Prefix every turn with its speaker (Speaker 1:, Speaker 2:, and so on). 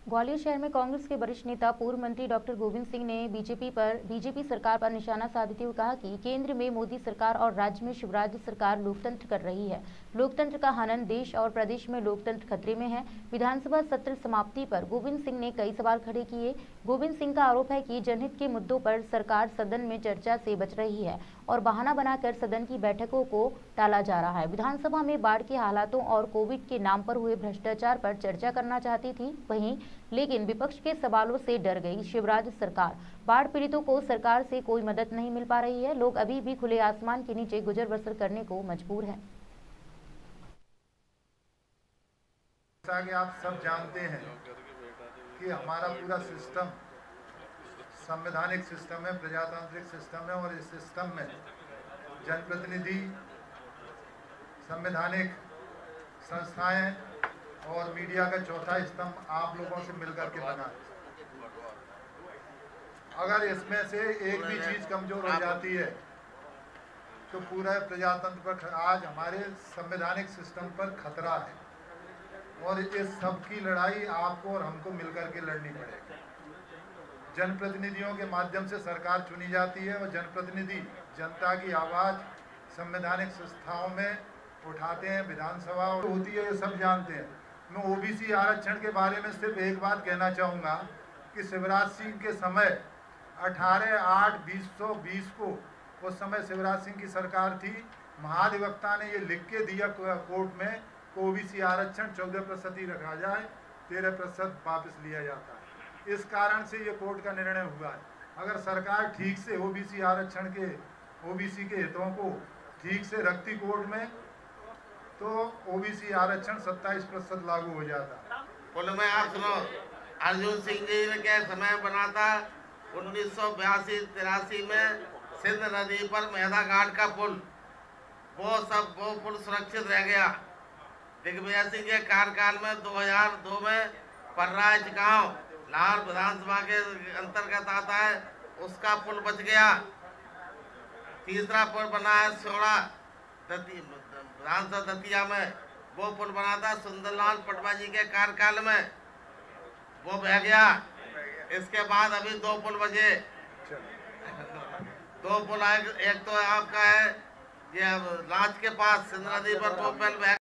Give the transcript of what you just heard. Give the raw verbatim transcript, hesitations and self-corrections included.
Speaker 1: ग्वालियर शहर में कांग्रेस के वरिष्ठ नेता पूर्व मंत्री डॉक्टर गोविंद सिंह ने बीजेपी पर बीजेपी सरकार पर निशाना साधते हुए कहा कि केंद्र में मोदी सरकार और राज्य में शिवराज सरकार लोकतंत्र कर रही है। लोकतंत्र का हनन, देश और प्रदेश में लोकतंत्र खतरे में है। विधानसभा सत्र समाप्ति पर गोविंद सिंह ने कई सवाल खड़े किए। गोविंद सिंह का आरोप है कि जनहित के मुद्दों पर सरकार सदन में चर्चा से बच रही है और बहाना बनाकर सदन की बैठकों को टाला जा रहा है। विधानसभा में बाढ़ के हालातों और कोविड के नाम पर हुए भ्रष्टाचार पर चर्चा करना चाहती थी, वहीं लेकिन विपक्ष के सवालों से डर गई शिवराज सरकार। बाढ़ पीड़ितों को सरकार से कोई मदद नहीं मिल पा रही है। लोग अभी भी खुले आसमान के नीचे गुजर बसर करने को मजबूर हैं।
Speaker 2: जैसा कि आप सब जानते हैं कि हमारा पूरा सिस्टम संवैधानिक सिस्टम है, प्रजातांत्रिक सिस्टम है और इस सिस्टम में जनप्रतिनिधि, संवैधानिक संस्थाएं और मीडिया का चौथा स्तंभ आप लोगों से मिलकर के बना है। अगर इसमें से एक भी चीज कमजोर हो जाती है तो पूरा प्रजातंत्र पर, आज हमारे संवैधानिक सिस्टम पर खतरा है और इस सब की लड़ाई आपको और हमको मिलकर के लड़नी पड़ेगी। जनप्रतिनिधियों के माध्यम से सरकार चुनी जाती है और जनप्रतिनिधि जनता की आवाज संवैधानिक संस्थाओं में उठाते हैं, विधानसभा होती है, ये सब जानते हैं। मैं ओबीसी आरक्षण के बारे में सिर्फ एक बात कहना चाहूँगा कि शिवराज सिंह के समय अठारह आठ बीस सौ बीस को, उस समय शिवराज सिंह की सरकार थी, महाधिवक्ता ने ये लिख के दिया कोर्ट में कि ओबीसी आरक्षण चौदह प्रतिशत ही रखा जाए, तेरह प्रतिशत वापस लिया जाता है। इस कारण से ये कोर्ट का निर्णय हुआ है। अगर सरकार ठीक से ओबीसी आरक्षण के ओबीसी के हितों को ठीक से रखती कोर्ट में तो ओबीसी आरक्षण सत्ताईस प्रतिशत लागू हो जाता।
Speaker 3: पुल में आप सुनो, अर्जुन सिंह जी ने क्या समय बना था उन्नीस सौ बयासी तिरासी में सिंध नदी पर मेधा घाट का पुल, वो सब वो पुल सुरक्षित रह गया। दिग्विजय सिंह के कार्यकाल में दो हज़ार दो में पर्राज गांव लाहौर विधानसभा के अंतर्गत आता है, उसका पुल बच गया। तीसरा पुल बना है सोड़ा विधानसभा दतिया में, वो पुल बना था सुंदरलाल पटवा जी के कार्यकाल में, वो बह गया। इसके बाद अभी दो पुल बचे, दो पुल आए। एक तो आपका है ये लांच के पास सिंध नदी पर वो पुल बह